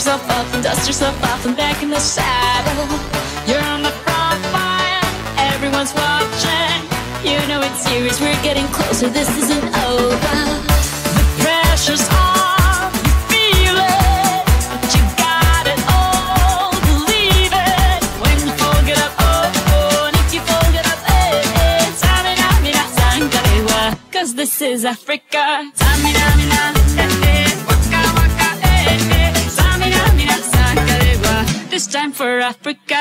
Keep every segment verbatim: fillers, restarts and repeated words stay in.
yourself up and dust yourself off and back in the saddle. You're on the front line, everyone's watching. You know it's serious, we're getting closer, this isn't over. The pressure's on, you feel it, but you got it all, believe it. When you fold it up, oh, oh, and if you fold it up, eh, eh, Samina, mina, sankarewa, cause this is Africa. Samina, mina, eh, eh, waka, waka, eh, eh, Samina, mina, sankarewa, this time for Africa.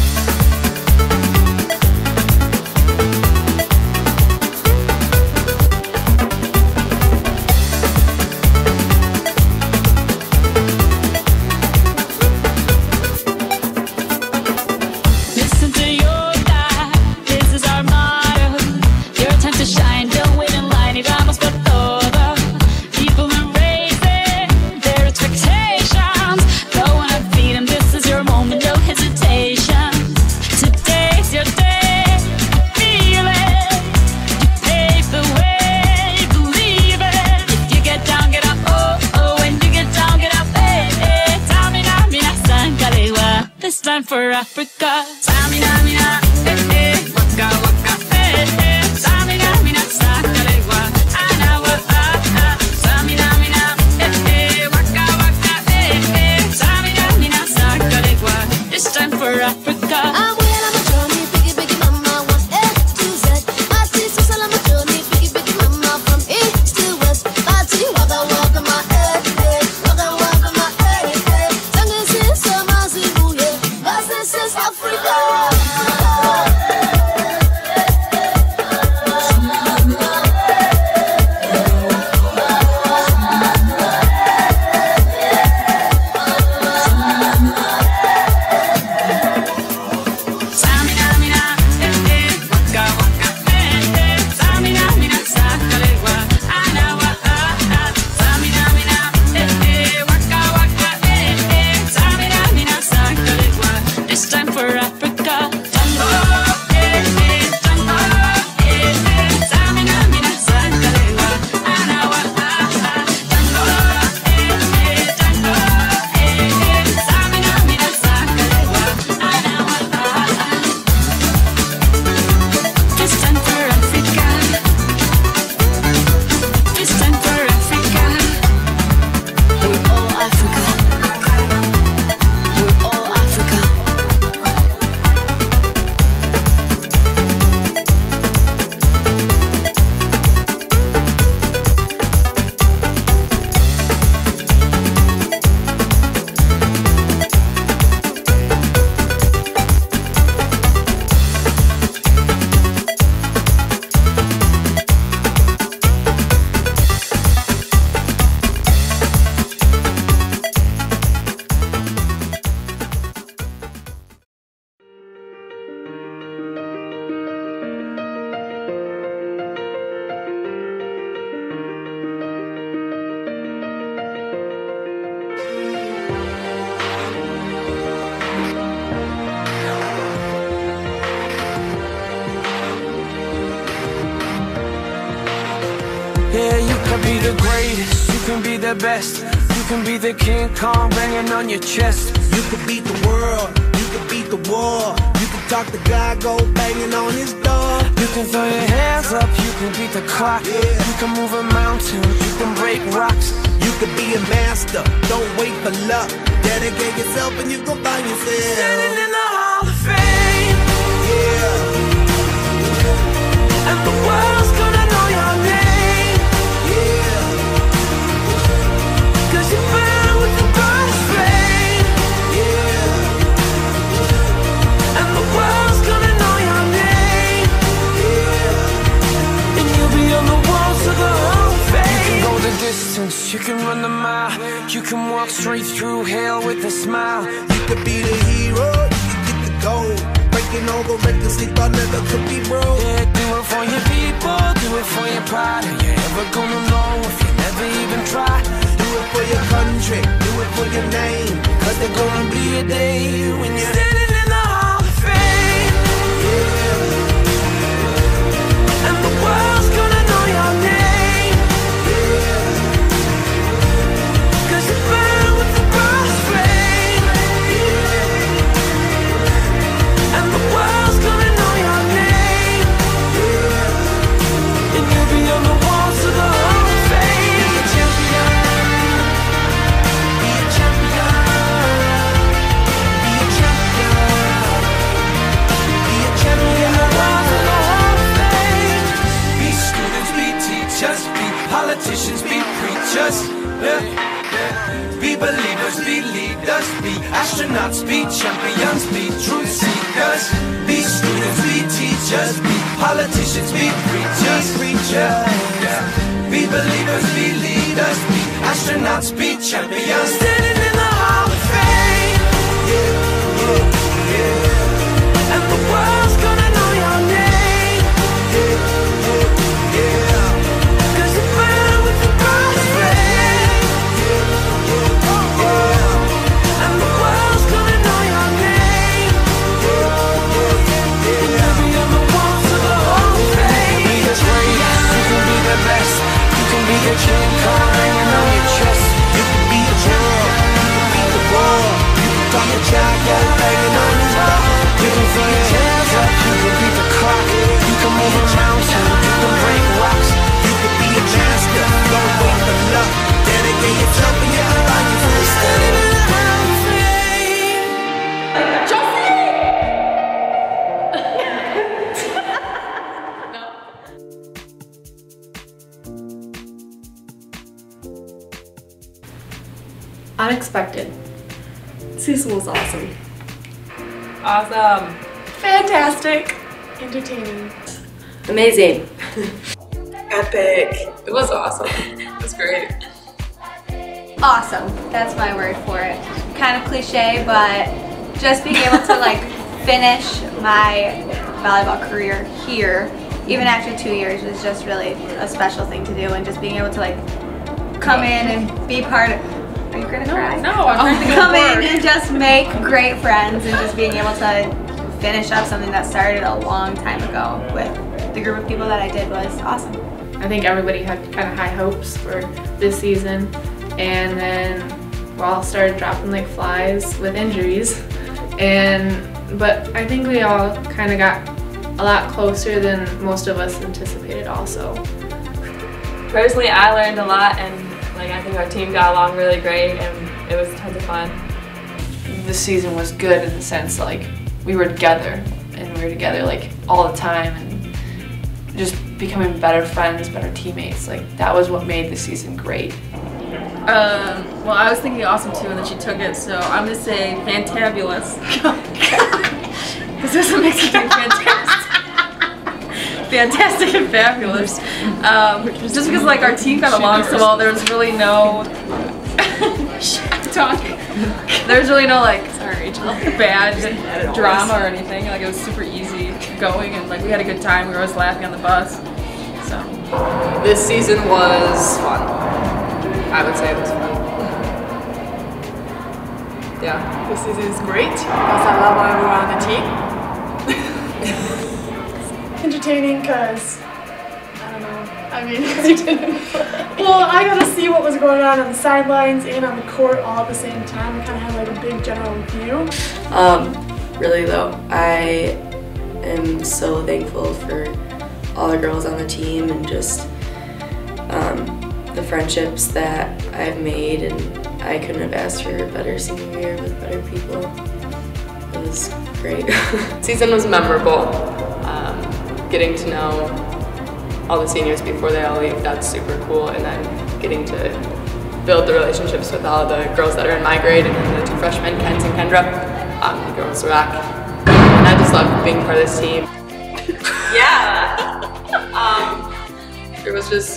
For Africa, Samina, mina, eh, eh, waka, waka, eh, eh, Samina, mina, sakarewa, anawa, ah, ah, Samina, mina, eh, eh, waka, waka, eh, eh, Samina, mina, sakarewa, this time for Africa. I'm well on my journey, biggie, biggie, mama, one A to Z. My sister's all on my journey, biggie, biggie, mama, from east to west. Party, waka, waka, my eh, eh, waka, waka, my eh, eh, Sangin' sister, my Zimbabwe. This is Africa. Yeah, you can be the greatest, you can be the best. You can be the King Kong banging on your chest. You can beat the world, you can beat the war. You can talk to God, go banging on his door. You can throw your hands up, you can beat the clock. Yeah. You can move a mountain, you can break rocks. You can be a master, don't wait for luck. Dedicate yourself and you gon' find yourself standing in the Hall of Fame. Yeah. And the world's gonna know your name. Yeah. Cause you burn with the brightest flame. Yeah. And the world's gonna know your name. Yeah. And you'll be on the walls of the Hall of Fame. You can go the distance, you can run the mile. You can walk straight through hell with a smile. You could be the hero, you can get the gold. Breaking all the records they thought never could be broke. Yeah, do it for your people, do it for your pride. Are you ever gonna know if you never even try? Do it for your country, do it for your name. Cause there's gonna be a day when you're standing in the Hall of Fame. Yeah. And the world's gonna know your name. Yeah. Cause you burn with the brightest flame. Be believers, be leaders, be astronauts, be champions, be truth seekers, be students, be teachers, be politicians, be preachers, preachers. Be believers, be leaders, be astronauts, be champions, standing in the Hall of Fame. Yeah, yeah, yeah. And the world's gonna know your name. Yeah, yeah, yeah. 'Cause you burn with the brightest flame. Yeah, yeah, yeah. And the world's gonna know your name. Yeah, yeah, yeah. Every other walls of the Hall of Fame. You can be the greatest, you can be the best. You can be the king, card hanging on your chest. You can be the world, you can be the world. You can talk a jacket hanging on his wall. You can throw your hands up, you can beat the clock. You can move a mountain, you can break rocks. You can be a master, don't wait for luck. Dedicate your jump and your life. You can standing in the Hall of Fame. Unexpected. Season was awesome. Awesome. Fantastic. Entertaining. Amazing. Epic. It was awesome. It was great. Awesome. That's my word for it. Kind of cliche, but just being able to like finish my volleyball career here, even after two years, was just really a special thing to do, and just being able to like come in and be part of. Are you gonna cry? No, I'm trying to go Come in forward. and just make great friends, and just being able to finish up something that started a long time ago with the group of people that I did was awesome. I think everybody had kind of high hopes for this season, and then we all started dropping like flies with injuries, and but I think we all kind of got a lot closer than most of us anticipated also. Personally, I learned a lot, and like I think our team got along really great, and it was tons of fun. This season was good in the sense like we were together, and we were together like all the time, and just becoming better friends, better teammates. Like that was what made the season great. Um, well, I was thinking awesome too, and then she took it, so I'm gonna say fantabulous. Because there's a mix between fantastic, fantastic and fabulous. Um, just because like our team got along so well, there was really no. Talking. There's really no like sorry, bad drama or anything. Like it was super easy going, and like we had a good time. We were always laughing on the bus. So This season was fun. I would say it was fun. Yeah. this season is great because I love everyone on the team. Entertaining because I don't know. I mean, because you didn't play. Well, I got to see what was going on on the sidelines and on the court all at the same time. I kind of had like a big general view. Um, really though, I am so thankful for all the girls on the team and just um, the friendships that I've made, and I couldn't have asked for a better senior year with better people. It was great. Season was memorable. Um, getting to know all the seniors before they all leave, that's super cool, and then getting to build the relationships with all the girls that are in my grade, and then the two freshmen, Kenz and Kendra. Um, the girls rock. And I just love being part of this team. Yeah. Um, it was just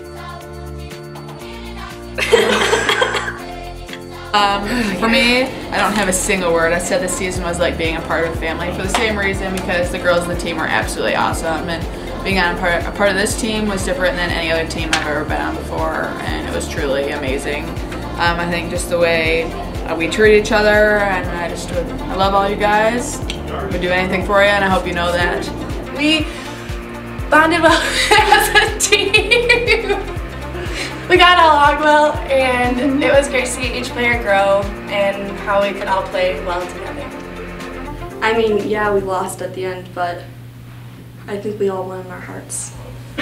Um, for me, I don't have a single word. I said this season was like being a part of a family for the same reason, because the girls on the team were absolutely awesome, and being on a part, a part of this team was different than any other team I've ever been on before, and it was truly amazing. Um, I think just the way uh, we treat each other, and I just would, I love all you guys. I would do anything for you, and I hope you know that. We bonded well as a team. We got along well, and it was great to see each player grow and how we could all play well together. I mean, yeah, we lost at the end, but I think we all won in our hearts.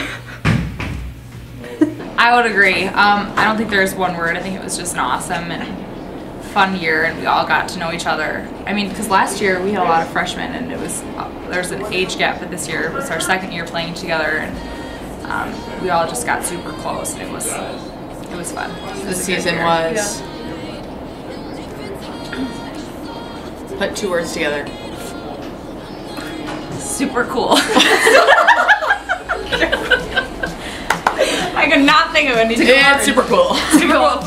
I would agree. Um, I don't think there's one word. I think it was just an awesome and fun year, and we all got to know each other. I mean, because last year we had a lot of freshmen, and it was uh, there's an age gap, but this year it was our second year playing together, and um, we all just got super close, and it was It was fun. This season was. Put two words together. Super cool. I could not think of anything. Yeah, super cool. Super cool.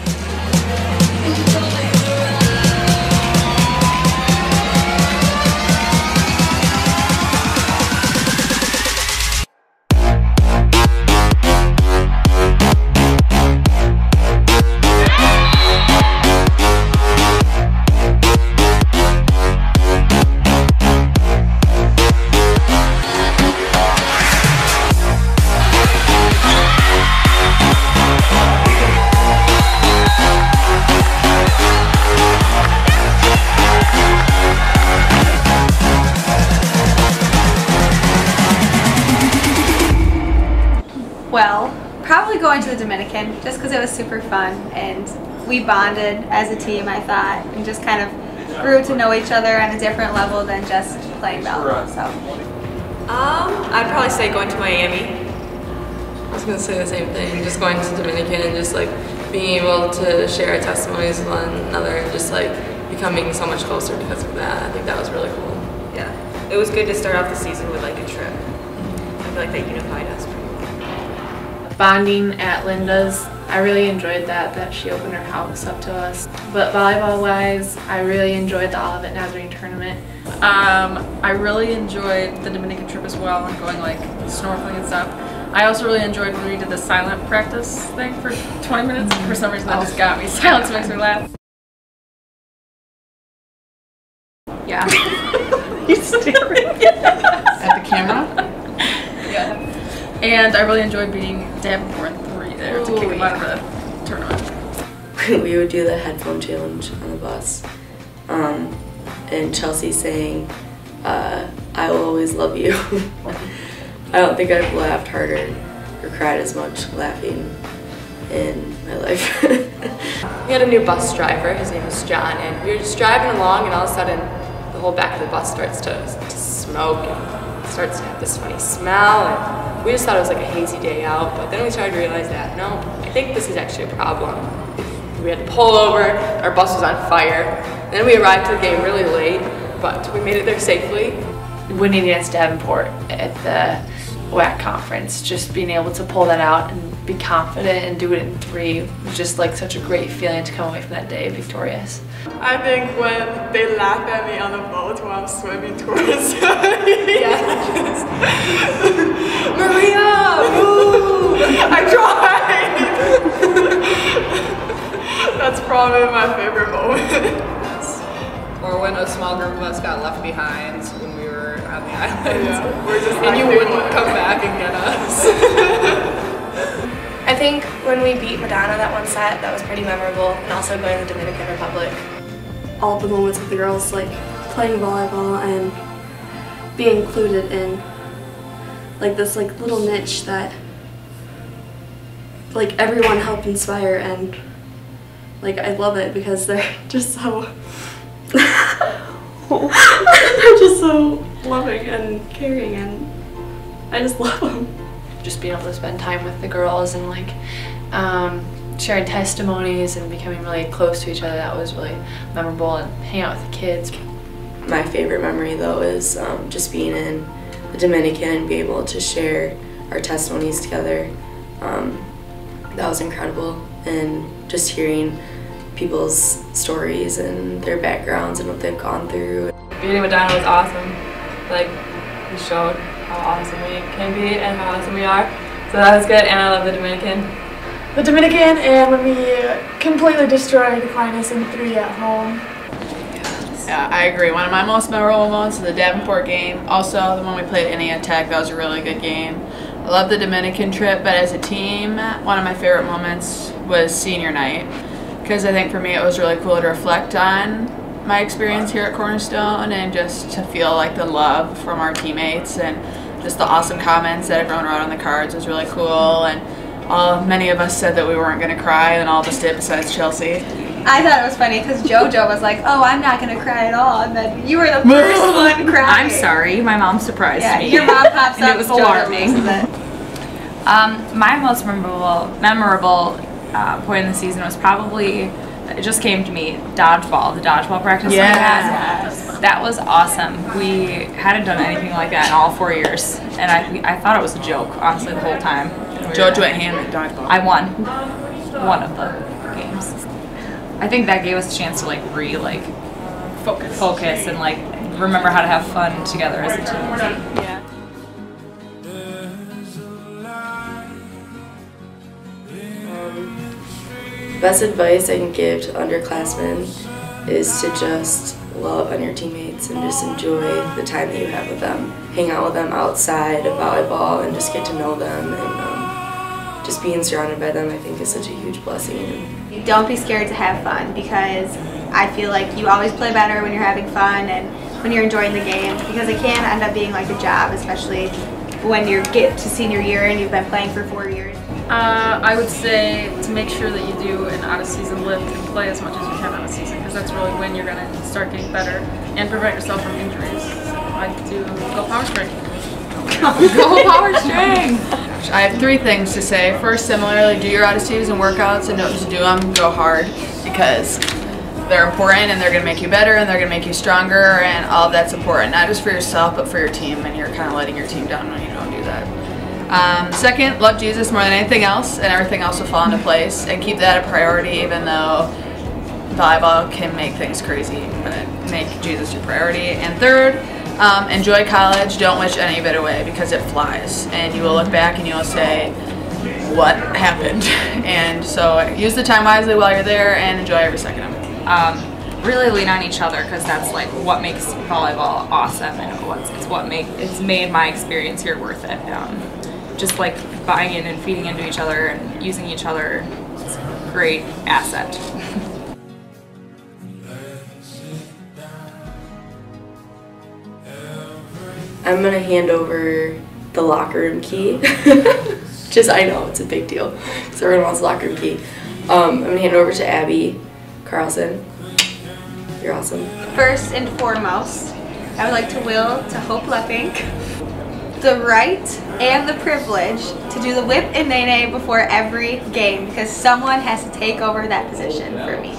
Well, probably going to the Dominican just because it was super fun and we bonded as a team, I thought, and just kind of grew to know each other on a different level than just playing volleyball. So, Um, I'd probably say going to Miami. I was gonna say the same thing, just going to Dominican and just like being able to share our testimonies with one another and just like becoming so much closer because of that. I think that was really cool. Yeah, it was good to start off the season with like a trip. I feel like that unified us pretty well. Bonding at Linda's, I really enjoyed that, that she opened her house up to us. But volleyball wise, I really enjoyed the Olivet Nazarene tournament. Um, I really enjoyed the Dominican trip as well and going like snorkeling and stuff. I also really enjoyed when we did the silent practice thing for twenty minutes. For some reason that just got me. Silence makes me laugh. Yeah. You staring At the camera? Yeah. And I really enjoyed beating Davenport three there to kick him out of the tournament. We would do the headphone challenge on the bus. Um, and Chelsea saying, uh, I will always love you. I don't think I've laughed harder or cried as much laughing in my life. We had a new bus driver, his name was John, and we were just driving along and all of a sudden the whole back of the bus starts to, to smoke and starts to have this funny smell. And we just thought it was like a hazy day out, but then we started to realize that, no, I think this is actually a problem. We had to pull over, our bus was on fire. Then we arrived to the game really late, but we made it there safely. Winning against Davenport at the W A C conference, just being able to pull that out and be confident and do it in three was just like such a great feeling to come away from that day victorious. I think when they laughed at me on the boat while I'm swimming towards yes. Maria, move! I tried! That's probably my favorite moment. Or when a small group of us got left behind when we were on the island. Yeah. We're just and you wouldn't come back and get us. I think when we beat Madonna that one set, that was pretty memorable, and also going to the Dominican Republic. All the moments with the girls, like playing volleyball and being included in like this like little niche that like everyone helped inspire, and like I love it because they're just so they're just so loving and caring, and I just love them. Just being able to spend time with the girls and like um, sharing testimonies and becoming really close to each other, that was really memorable, and hanging out with the kids. My favorite memory though is um, just being in the Dominican and be able to share our testimonies together. Um, that was incredible, and just hearing people's stories and their backgrounds and what they've gone through. Beating Madonna was awesome. Like, we showed how awesome we can be and how awesome we are. So that was good, and I love the Dominican. The Dominican, and when we completely destroyed Aquinas in three at home. Yeah, I agree. One of my most memorable moments is the Davenport game. Also, the one we played Indiana Tech, that was a really good game. I love the Dominican trip, but as a team, one of my favorite moments was senior night. Because I think for me it was really cool to reflect on my experience here at Cornerstone and just to feel like the love from our teammates and just the awesome comments that everyone wrote on the cards was really cool. And all, many of us said that we weren't going to cry, and all of us did besides Chelsea. I thought it was funny because JoJo was like, oh, I'm not going to cry at all, and then you were the first one crying. I'm sorry, my mom surprised yeah, me. Your mom pops and up, it was JoJo alarming. loses it. Um, my most memorable, memorable uh, point in the season was probably, it just came to me, dodgeball, the dodgeball practice. Yes. Yes. That was awesome. We hadn't done anything like that in all four years, and I I thought it was a joke, honestly, the whole time. George went ham at dodgeball. I won one of the games. I think that gave us a chance to like re like focus, focus, and like remember how to have fun together as a team. Yeah. Best advice I can give to underclassmen is to just love on your teammates and just enjoy the time that you have with them. Hang out with them outside of volleyball and just get to know them, and um, just being surrounded by them I think is such a huge blessing. Don't be scared to have fun, because I feel like you always play better when you're having fun and when you're enjoying the games, because it can end up being like a job, especially when you get to senior year and you've been playing for four years. Uh, I would say to make sure that you do an out-of-season lift and play as much as you can out of season, because that's really when you're going to start getting better and prevent yourself from injuries. So I'd do go power strength. Go power strength! I have three things to say. First, similarly, do your out-of-season workouts and know to do them. Go hard, because they're important and they're going to make you better and they're going to make you stronger, and all of that's important, not just for yourself but for your team, and you're kind of letting your team down when you don't do that. Um, second, love Jesus more than anything else, and everything else will fall into place, and keep that a priority even though volleyball can make things crazy, but make Jesus your priority. And third, um, enjoy college. Don't wish any of it away, because it flies and you will look back and you will say, what happened? And so use the time wisely while you're there and enjoy every second of it. Um, really lean on each other, because that's like what makes volleyball awesome, and what's it's what make it's made my experience here worth it. Um, just like buying in and feeding into each other and using each other, it's a great asset. I'm gonna hand over the locker room key. Just, I know it's a big deal, so everyone wants the locker room key. Um, I'm gonna hand it over to Abby Carlson. You're awesome. First and foremost, I would like to will to Hope Leppink the right and the privilege to do the whip and nae-nae before every game, because someone has to take over that position for me.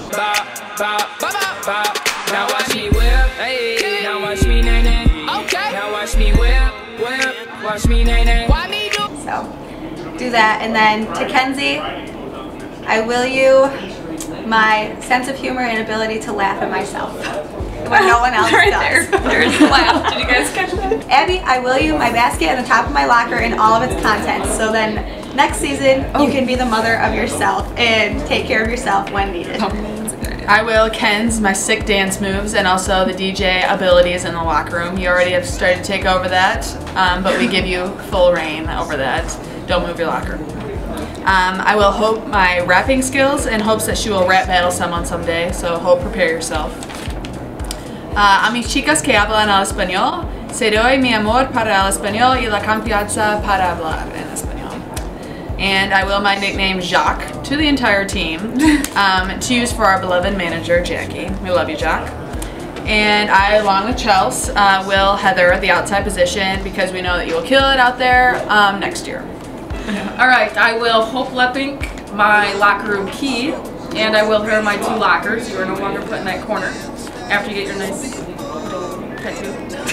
Now watch me whip, hey. Now watch me nae-nae. Okay. Now watch me whip, whip. Watch me nae-nae. Why me do? So, do that, and then to Kenzie, I will you my sense of humor and ability to laugh at myself when no one else right does. There. There's the laugh. Did you guys catch that? Abby, I will you my basket and the top of my locker and all of its contents, so then next season oh. you can be the mother of yourself and take care of yourself when needed. I will Ken's my sick dance moves and also the D J abilities in the locker room. You already have started to take over that, um, but we give you full reign over that. Don't move your locker. Um, I will Hope my rapping skills in hopes that she will rap battle someone someday, so Hope, prepare yourself. Uh, a mis chicas que hablan el español, se doy mi amor para el español y la confianza para hablar en español. And I will my nickname Jacques to the entire team, um, to use for our beloved manager, Jackie. We love you, Jacques. And I, along with Chelsea, uh, will Heather the outside position, because we know that you will kill it out there um, next year. All right, I will Hope Leppink my locker room key, and I will her my two lockers. You are no longer put in that corner after you get your nice little tattoo.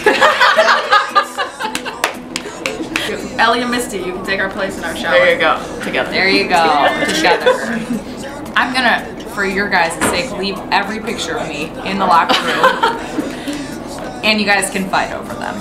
Ellie and Misty, you can take our place in our shower. There you go, together. There you go, together. I'm gonna, for your guys' sake, leave every picture of me in the locker room, and you guys can fight over them.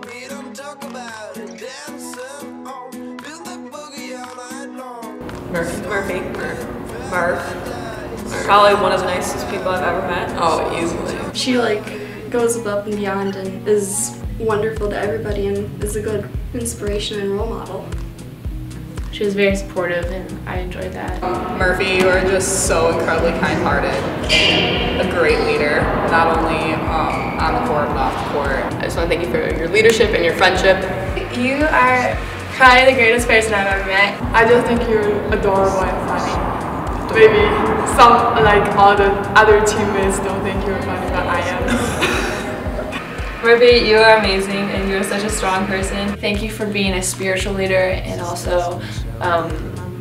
Murphy. Murphy. Murph. Murph. Probably one of the nicest people I've ever met. Oh, easily. She like goes above and beyond and is wonderful to everybody and is a good inspiration and role model. She was very supportive and I enjoyed that. Murphy, you are just so incredibly kind-hearted and a great leader, not only um, on the court but off the court. I just want to thank you for your leadership and your friendship. You are probably the greatest person I've ever met. I just think you're adorable and funny. Maybe some, like all the other teammates don't think you're funny, but I am. Murphy, you are amazing and you're such a strong person. Thank you for being a spiritual leader and also um,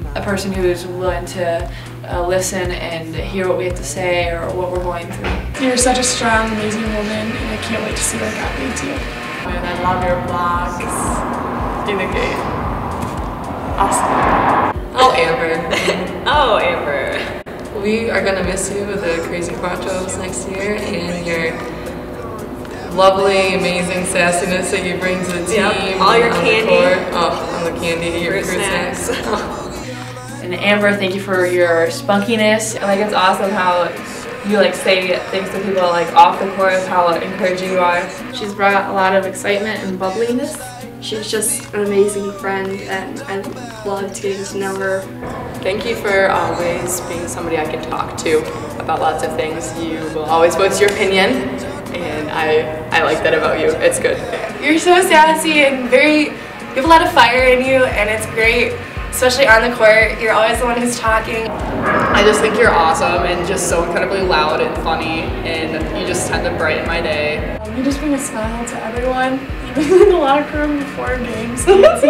a person who's willing to uh, listen and hear what we have to say or what we're going through. You're such a strong, amazing woman, and I can't wait to see where God leads you. And I love your vlogs in the game. Awesome. Oh, Amber. Oh, Amber. We are gonna miss you with the Crazy Quattros next year and your lovely, amazing sassiness that you bring to the team. Yep. All your candy. Oh, on the candy, your fruit snacks. snacks. And Amber, thank you for your spunkiness. Like, it's awesome how you like say things to people like off the court, how encouraging you are. She's brought a lot of excitement and bubbliness. She's just an amazing friend, and I loved getting to know her. Thank you for always being somebody I can talk to about lots of things. You will always voice your opinion, and I, I like that about you. It's good. You're so sassy and very, you have a lot of fire in you, and it's great, especially on the court. You're always the one who's talking. I just think you're awesome and just so incredibly loud and funny, and you just tend to brighten my day. Um, you just bring a smile to everyone, even in the locker room before games.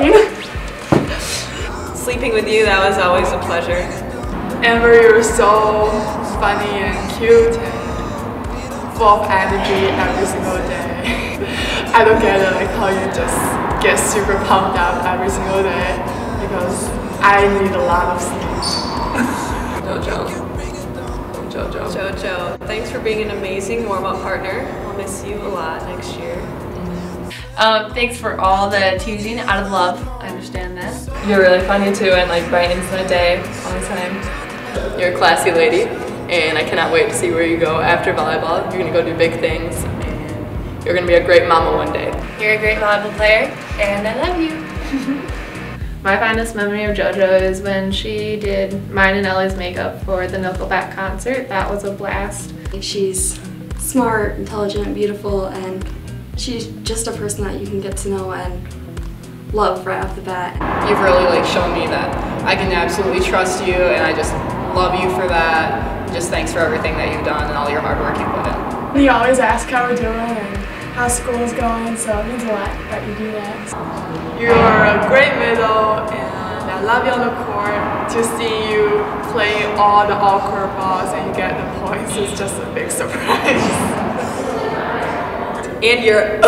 Sleeping with you, that was always a pleasure. Amber, you're so funny and cute and full of energy every single day. I don't get it, like how you just get super pumped up every single day, because I need a lot of sleep. Jojo. Jojo. Jojo, thanks for being an amazing warm-up partner. I'll miss you a lot next year. Um, thanks for all the teasing out of love. I understand that. You're really funny too, and like brightens the day all the time. You're a classy lady, and I cannot wait to see where you go after volleyball. You're gonna go do big things, and you're gonna be a great mama one day. You're a great volleyball player, and I love you. My fondest memory of JoJo is when she did mine and Ellie's makeup for the Nickelback concert. That was a blast. She's smart, intelligent, beautiful, and she's just a person that you can get to know and love right off the bat. You've really like shown me that I can absolutely trust you, and I just love you for that. Just thanks for everything that you've done and all your hard work you put in. You always ask how we're doing and how school's going, so it means a lot that you do that. You're a great middle, and I love you on the court. To see you play all the all-court balls and you get the points is just a big surprise. And you're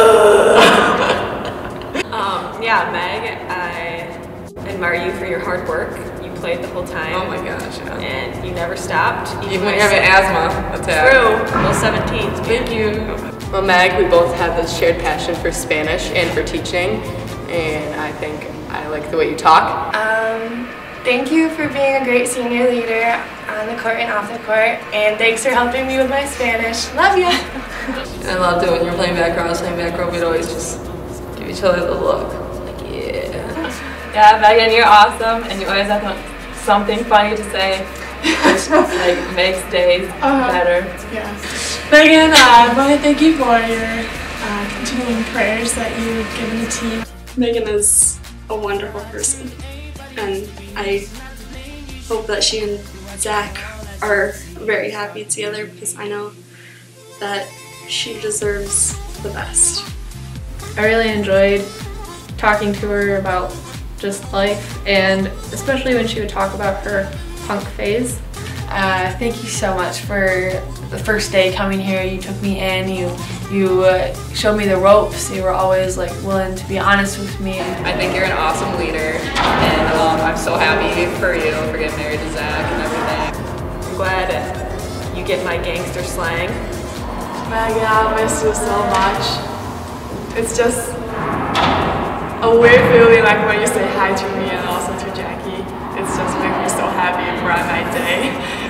uh. um, yeah, Meg, I admire you for your hard work. You played the whole time. Oh my gosh, yeah. And you never stopped. Even when you have an asthma attack. True. Well, seventeen. Thank you. Well, Meg, we both have this shared passion for Spanish and for teaching, and I think I like the way you talk. Um, thank you for being a great senior leader on the court and off the court, and thanks for helping me with my Spanish. Love you. I loved it when you were playing back row, I was playing back row, we'd always just give each other the look. Like, yeah. Yeah, Megan, you're awesome, and you always have something funny to say, which like makes days uh-huh. better. Yeah. Megan, uh, I want to thank you for your uh, continuing prayers that you've given the team. Megan is a wonderful person, and I hope that she and Zach are very happy together, because I know that she deserves the best. I really enjoyed talking to her about just life, and especially when she would talk about her punk phase. Uh, thank you so much for the first day coming here. You took me in, you you uh, showed me the ropes. You were always like willing to be honest with me. I think you're an awesome leader, and um, I'm so happy for you for getting married to Zach and everything. I'm glad you get my gangster slang. Megan, I miss you so much. It's just a weird feeling like when you say hi to me and also to Jackie. It's just makes me so happy and bright my day.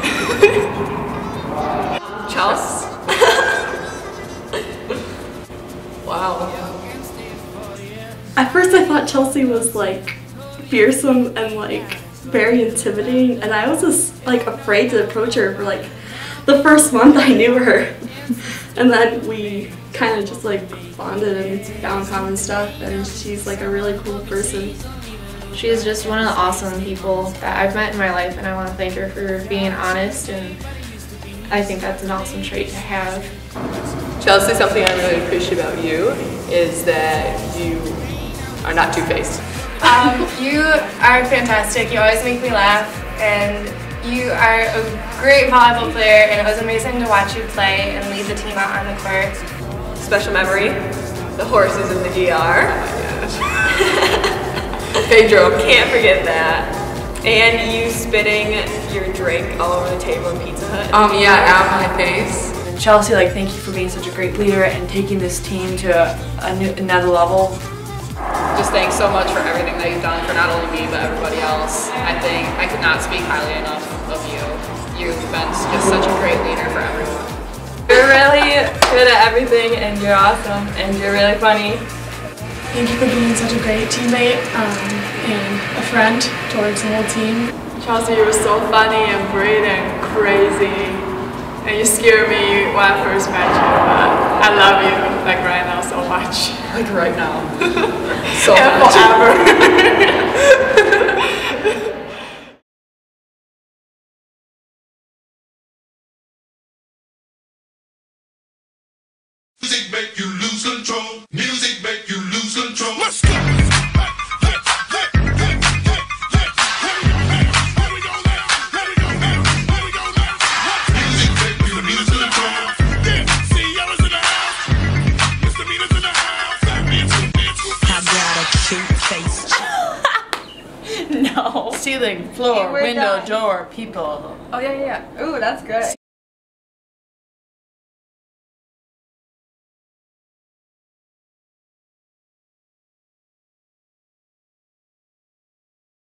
Chelsea? Wow. At first I thought Chelsea was like fearsome and like very intimidating, and I was just like afraid to approach her for like the first month I knew her. And then we kind of just like bonded and found common stuff, and she's like a really cool person. She's just one of the awesome people that I've met in my life, and I want to thank her for being honest, and I think that's an awesome trait to have. Chelsea, something I really appreciate about you is that you are not two-faced. Um, you are fantastic. You always make me laugh, and you are a great volleyball player, and it was amazing to watch you play and lead the team out on the court. Special memory, the horses in the D R. Oh my gosh. Pedro, can't forget that. And you spitting your drink all over the table in Pizza Hut. Um, yeah, out of my face. Chelsea, like, thank you for being such a great leader and taking this team to a, a new, another level. Just thanks so much for everything that you've done for not only me but everybody else. I think I could not speak highly enough of you. You've been just such a great leader for everyone. You're really good at everything, and you're awesome, and you're really funny. Thank you for being such a great teammate um, and a friend towards the whole team. Chelsea, you were so funny and brave and crazy, and you scared me when I first met you, but I love you, like right now, so much. Like right now. So and much. forever. Music make you lose control. Music make you lose control. Let's go. No. Ceiling, floor, window, door, people. Oh yeah, yeah. Ooh, that's good.